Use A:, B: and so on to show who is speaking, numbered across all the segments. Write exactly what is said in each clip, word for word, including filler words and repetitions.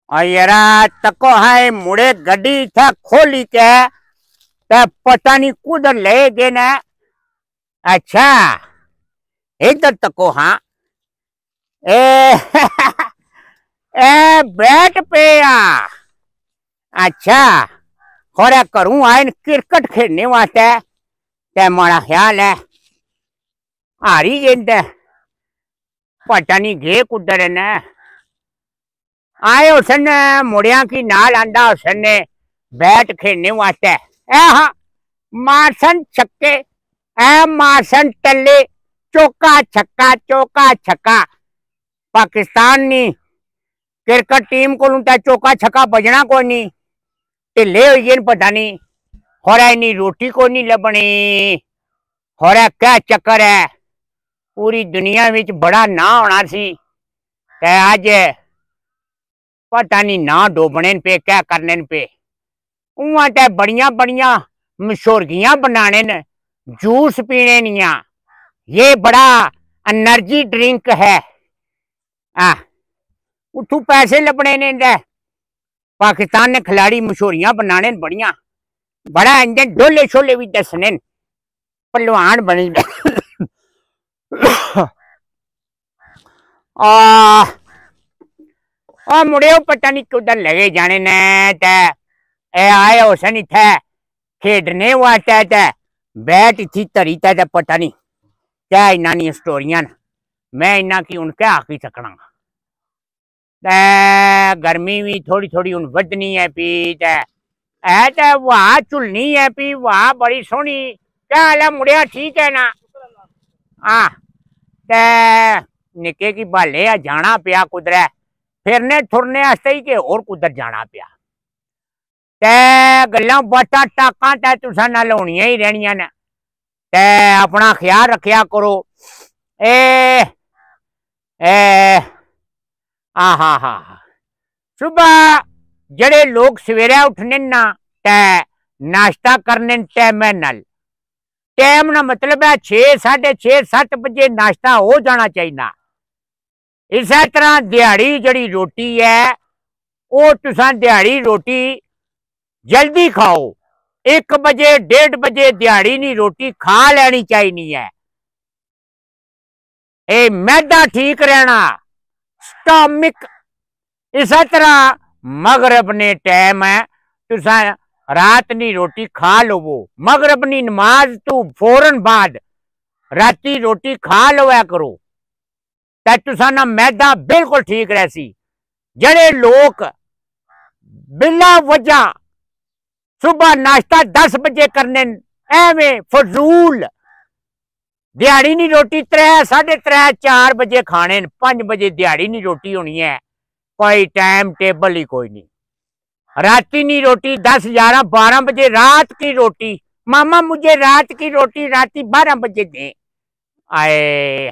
A: और यारा तको है मुड़े गड्डी था खोली के ते पता नहीं कुदर ले गए ना। अच्छा इधर तको हाँ ए ए बैठ पे आ। अच्छा खोरा करूं आए क्रिकेट खेलने वास्ते ते माड़ा ख्याल है हारी गेंद पता नहीं गे कुदर ने आए उसने मुड़िया की नाल आंदा उसने बैट खेलने वास्ते ए हाँ मारसन छक्के ए मारसन टल्ले चौका छक्का चौका छक्का पाकिस्तान नी क्रिकेट टीम को चौका छक्का बजना को नहीं ढिले हुई पता नहीं होरा इन्नी रोटी को नहीं लभनी होरा क्या चक्कर है पूरी दुनिया विच बड़ा ना होना सी ते अज पता नहीं ना डोबने पे क्या करने पे उहाँ ते बड़िया बड़िया मशहूरगियां बनाने न जूस पीने निया ये बड़ा एनर्जी ड्रिंक है आ उठू पैसे लभने ने पाकिस्तान ने खिलाड़ी मशहूरियां बनाने बढ़िया बड़ा इंजन डोले शोले भी दसने पहलवान बनी आ आ मुड़े पता नहीं कुदर लगे जाने ने ते ए आए उसन इत्थे खेडने वास्ते ते बैट इत्थी धरी ते पता नहीं क्या इन्ना नी स्टोरियां मैं इन्ना की हूं क्या आखी सकना ते गर्मी भी थोड़ी थोड़ी हूं वधनी है पी ते है ते वाह झुलनी है पी वाह बड़ी सोहनी क्या हाल है मुड़िया ठीक है ना। हाँ ते निके की बाले आ जाना पिया कुदरै फिरने थुरने आस्ते ही के और कुदर जाना पिया ते गल्लां बातां टाकां ते तुसां नाल होनियां ही रहनियां ने ते अपना ख्याल रखिया करो। ए ए आ हा हा सुबह जड़े लोग सवेरे उठने ना ते नाश्ता करने टाइम नाल टाइम ना मतलब है छे साढ़े छे सत्त बजे नाश्ता हो जाना चाहिए। इस तरह दिहाड़ी जड़ी रोटी है वो तुसां दिहाड़ी रोटी जल्दी खाओ एक बजे डेढ़ बजे दिहाड़ी नी रोटी खा लेनी चाहिए है। ए मैदा ठीक रहना स्टॉमिक इस तरह मगरब ने टाइम है तुसां रात नी रोटी खा लोवो मगरब नी नमाज तू फौरन बाद राती रोटी खा लोया करो ते तुसां ना मैदा बिल्कुल ठीक रहसी। जड़े लोग बिला वजह सुबह नाश्ता दस बजे करने एवें फजूल दिहाड़ी नी रोटी त्रै साढ़े त्रै चार बजे खाने पांच बजे दिहाड़ी नी रोटी होनी है कोई टाइम टेबल ही कोई नहीं। राती नी रोटी दस ग्यारह बारह बजे रात की रोटी मामा मुझे रात की रोटी राती बारह बजे दे आए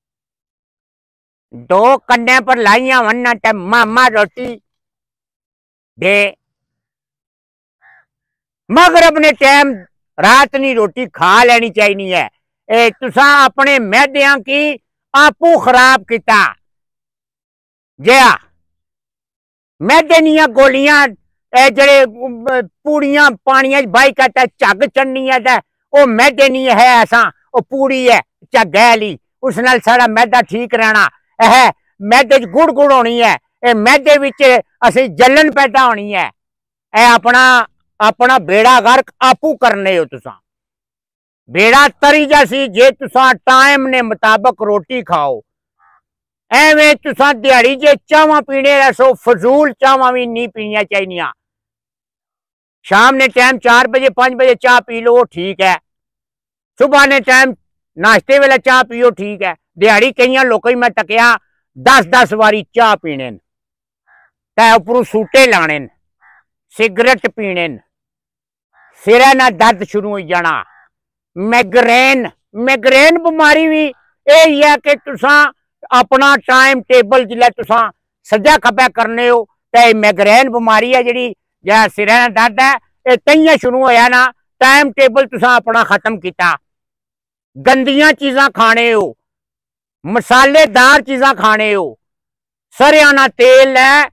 A: दो कन्ने पर लाइया वन्ना टे मामा रोटी दे मगरब ने टाइम रात नी रोटी खा लेनी चाहिए है। ए तुसा अपने मैदिया की आपू खराब किता जया मैदे निया गोलियां ए जड़े पूड़ियां पानिया बाई कहता झग चढ़नी है वो मैदे नहीं है ऐसा वो पूड़ी है झग है उस नाल सारा मैदा ठीक रहना है। मैदे च गुड़ गुड़ होनी है ए मैदे विच असी जलन पैदा होनी है ए अपना अपना बेड़ा गर्क आपू करने हो तुसा बेड़ा तरी जासी जे तुसा टाइम ने मुताबिक रोटी खाओ एवें तुसा दिहाड़ी जे चावा पीने रसो फजूल चावा भी नहीं पीनिया चाहिए। शाम ने टाइम चार बजे पांच बजे चाह पी लो ठीक है सुबह ने टाइम नाश्ते वेले चाह पियो ठीक है। दिहाड़ी कई लोग मैं तकिया दस दस वारी चाह पीने ते उपरू सूटे लाने सिगरेट पीने सिरे ना दर्द शुरू हो जाना मैग्रेन मैग्रेन बीमारी भी यही है कि तुसा अपना टाइम टेबल जिले तुसा सज्जा खब्बा करने हो तो मैग्रेन बीमारी है जी जरा सिरे ना दर्द है ये तइयां शुरू होया ना टाइम टेबल तुसा अपना खत्म किया। गंदियां चीज़ां खाने हो मसालेदार चीज़ां खाने हो सरिया ना तेल है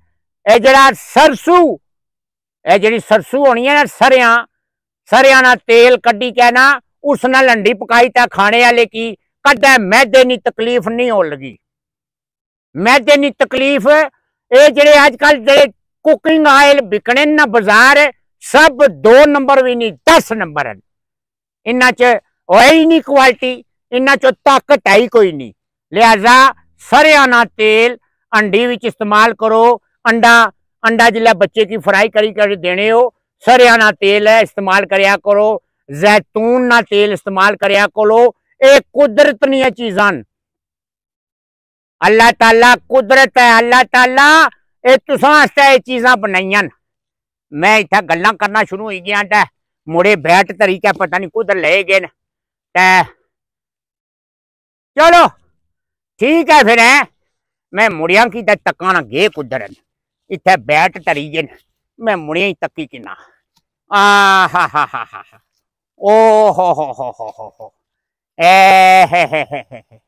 A: ए जड़ा सरसू, ए जी सरसू होनी है ना, सरिया सरिया ना तेल कड्डी के ना उस नाल हंडी पकाई ता खाने वाले की कदे मैदे नी तकलीफ नहीं हो लगी। मैदे नी तकलीफ ये जेडे अजकल जेडे कुकिंग आयल बिकने ना बाजार, सब दो नंबर भी नहीं दस नंबर है। इन्हां च है ही नहीं क्वालिटी, इन्हां च ताकत है ही कोई नहीं। लिहाजा सरिया ना तेल अंडी विच इस्तेमाल करो। अंडा अंडा जिला बच्चे की फ्राई करी कर देने हो, सरिया ना तेल है इस्तेमाल करया करो। जैतून ना तेल इस्तेमाल करया करो। ये कुदरत नहीं है चीज़ां, अल्लाह ताला कुदरत है। अल्लाह ताला ये तुसां आस्ते ये चीज़ां बनाईयां। मैं इत्थे गल्लां करना शुरू हो गया ते मुड़े बैठ तरीका पता नहीं कुधर ले गए न। चलो ठीक है फिर है, मैं मुड़िया की तकाना गे कुधर इत्थे बैठ तरी गए, मैं मुड़िया ही तकी किना। आ हा हा हा हा ओ हो हो हो हो हो ए हे हे हे हे